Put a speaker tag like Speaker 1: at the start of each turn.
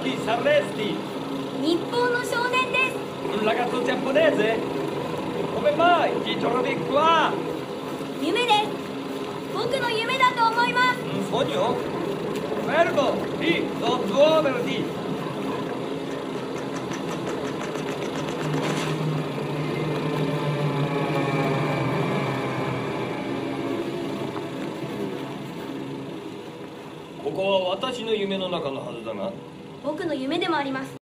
Speaker 1: chi saresti?
Speaker 2: 日本の少年です。
Speaker 1: Un ragazzo giapponese? Come mai ti trovi qua?
Speaker 2: 夢です。僕の夢だと思います。
Speaker 1: Un sogno? Fermo! Lì, non muoverti! Questo è 私の夢の中のはずだが。
Speaker 2: 僕の夢でもあります。